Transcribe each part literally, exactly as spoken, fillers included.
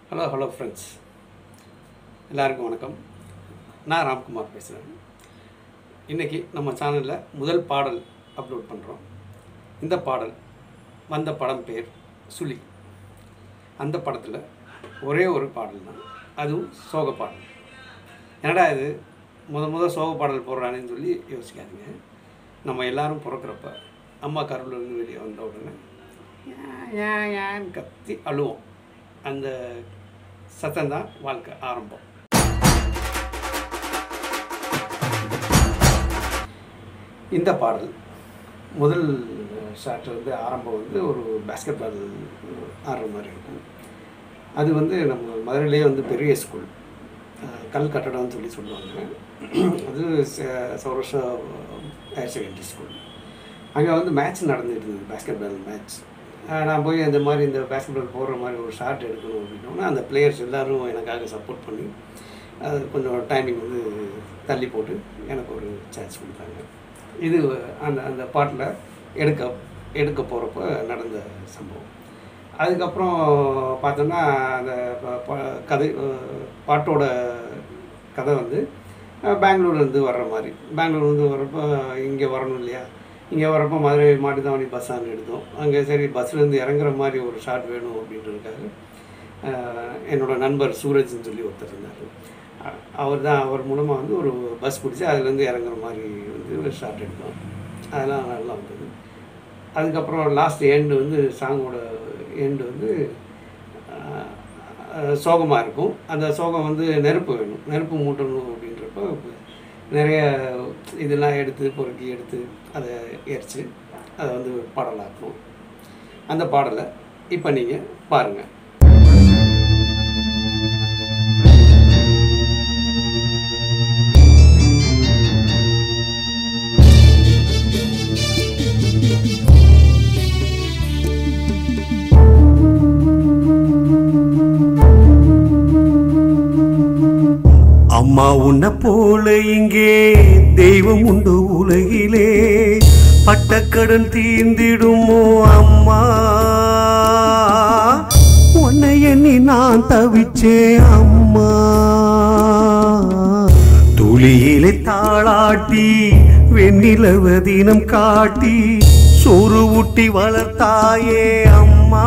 Hello hello friends, எல்லாருக்கும் வணக்கம். நான் ராம்குமார் பேசுகிறேன். இன்றைக்கி நம்ம சேனலில் முதல் பாடல் அப்லோட் பண்ணுறோம். இந்த பாடல் வந்த படம் பேர் சுழி. அந்த படத்தில் ஒரே ஒரு பாடல் தான், அதுவும் சோக பாடல். என்னடா இது முத முத சோக பாடல் போடுறானேன்னு சொல்லி யோசிக்காதீங்க. நம்ம எல்லோரும் பிறக்கிறப்ப அம்மா கருவிலேருந்து வெளியே வந்த உடனே ஏன் ஏன் கத்தி அழுவோம். அந்த சத்தம்தான் வாழ்க்கை ஆரம்பம். இந்த பாடல் முதல் ஷாட்டில் வந்து ஆரம்பம் வந்து ஒரு பேஸ்கெட் பால் ஆடுற மாதிரி இருக்கும். அது வந்து நம்ம மதுரையிலேயே வந்து பெரிய ஸ்கூல், கல் கட்டடம்னு சொல்லி சொல்லுவாங்க. அது சௌராஷ்டிரா ஹையர் செகண்டரி ஸ்கூல். அங்கே வந்து மேட்ச் நடந்துட்டு இருந்தது, பேஸ்கெட் பால் மேட்ச். நான் போய் அந்த மாதிரி இந்த பேஸ்கெட் பால் போடுற மாதிரி ஒரு ஷாட் எடுக்கணும் அப்படின்னோன்னா அந்த பிளேயர்ஸ் எல்லோரும் எனக்காக சப்போர்ட் பண்ணி அது கொஞ்சம் டைமிங் வந்து தள்ளி போட்டு எனக்கு ஒரு சான்ஸ் கொடுத்தாங்க. இது அந்த அந்த பாட்டில் எடுக்க எடுக்க போகிறப்ப நடந்த சம்பவம். அதுக்கப்புறம் பார்த்தோன்னா அந்த கதை பாட்டோட கதை வந்து பெங்களூர்லேருந்து வர்ற மாதிரி. பெங்களூர்லேருந்து வர்றப்போ இங்கே வரணும் இல்லையா, இங்கே வரப்போ மதுரை மாட்டுத்தாவணி பஸ்ஸான்னு எடுத்தோம். அங்கே சரி பஸ்ஸுலேருந்து இறங்குற மாதிரி ஒரு ஷாட் வேணும் அப்படின்றதுக்காக என்னோடய நண்பர் சூரஜ்னு சொல்லி ஒருத்தர் இருந்தார். அவர் தான் அவர் மூலமாக வந்து ஒரு பஸ் பிடிச்சி அதுலேருந்து இறங்குற மாதிரி வந்து ஒரு ஷாட் எடுத்தோம். அதெல்லாம் நல்லா வந்தது. அதுக்கப்புறம் லாஸ்ட் எண்டு வந்து சாங்கோட எண்டு வந்து சோகமாக இருக்கும். அந்த சோகம் வந்து நெருப்பு வேணும், நெருப்பு மூட்டணும் அப்படின்றப்போ நிறைய இதெல்லாம் எடுத்து பொறுக்கி எடுத்து அதை எரித்து அதை வந்து பாடலாக்கணும். அந்த பாடலை இப்போ நீங்கள் பாருங்கள். அம்மா உன்னை போல இங்கே தெய்வம் உண்டு உலகிலே, பட்டக்கடன் தீர்ந்திடுமோ அம்மா, உன்னை எண்ணி நான் தவிச்சேன் அம்மா. துளியிலே தாளாட்டி வெண்ணிலவ தினம் காட்டி சோறு ஊட்டி வளர்த்தாயே அம்மா.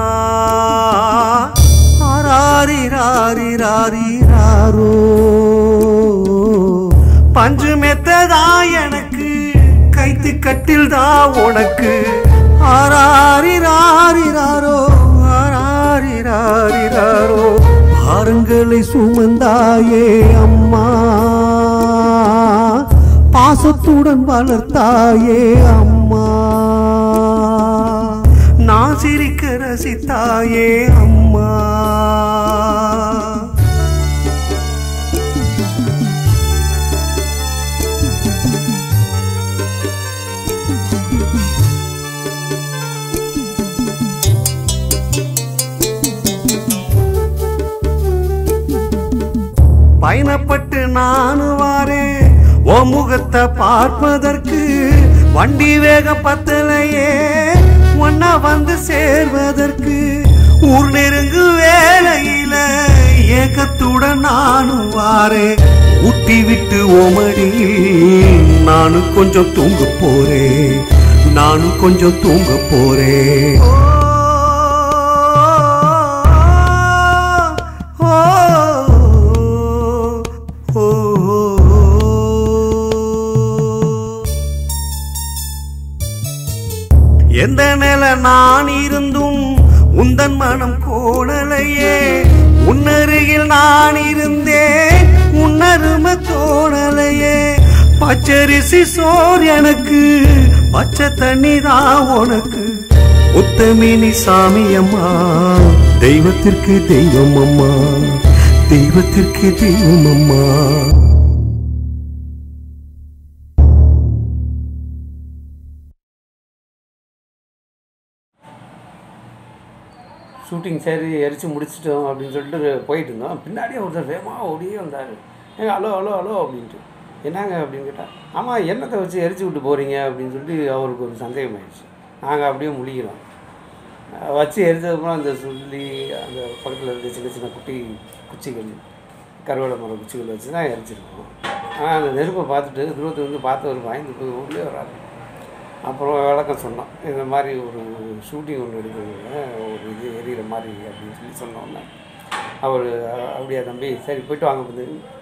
ஆராரிராரிராரிராரோ பஞ்சு மெத்ததா எனக்கு, கைத்து கட்டில் தான் உனக்கு. ஆராரிராரிராரோ ஆராரிராரிராரோ பாரங்களை சுமந்தாயே அம்மா, பாசத்துடன் வளர்த்தாயே அம்மா. நான் சிரிக்க ரசித்தாயே அம்மா. பயணப்பட்டு நானு வாரேன் ஓ முகத்தை பார்ப்பதற்கு, வண்டி வேக பத்தலையே ஒன்னா வந்து சேர்வதற்கு. ஊர் நெருங்கு வேலையில ஏக்கத்துடன் நானும் வாரேன், ஊட்டி விட்டு ஓமடியில் நானும் கொஞ்சம் தூங்க போறேன், நானும் கொஞ்சம் தூங்க போறேன். எந்த நில நான் இருந்தும் உந்தன் மனம் கோணலையே, உன்னருகில் நான் இருந்தேன் உன்னரும தோணலையே. பச்சரிசி சோர் எனக்கு, பச்சை தண்ணி தான் உனக்கு. உத்தமினி சாமி அம்மா, தெய்வத்திற்கு தெய்வம் அம்மா, தெய்வத்திற்கு தெய்வம் அம்மா. ஷூட்டிங் சரி எரித்து முடிச்சிட்டோம் அப்படின்னு சொல்லிட்டு போயிட்டு இருந்தோம். பின்னாடியே ஒருத்தர் வேகமாக ஓடியே வந்தார். ஏங்க ஹலோ ஹலோ ஹலோ அப்படின்ட்டு. என்னங்க அப்படின்னு கேட்டால், ஆமாம் எண்ணத்தை வச்சு எரிச்சு விட்டு போகிறீங்க அப்படின்னு சொல்லிட்டு அவருக்கு ஒரு சந்தேகம் ஆயிடுச்சு. நாங்கள் அப்படியே முழிக்கிறோம். வச்சு எரிச்சதுக்கப்புறம் அந்த சொல்லி அந்த பக்கத்தில் இருக்க சின்ன சின்ன குட்டி குச்சிகள் கருவேல மரம் குச்சிகள் வச்சு தான் எரிச்சிருக்கோம். ஆனால் அந்த நெருப்பை பார்த்துட்டு தூரத்துக்கு வந்து பார்த்தவர் பயந்து போய் ஊர்லேயே வராது. அப்புறம் விளக்கம் சொன்னோம், இந்த மாதிரி ஒரு ஷூட்டிங் ஒன்று எடுக்கிறவங்க ஒரு இது எரியிற மாதிரி அப்படின்னு சொல்லி சொன்னோன்னே அவர் அப்படியா தம்பி சரி போய்ட்டு வாங்க வந்து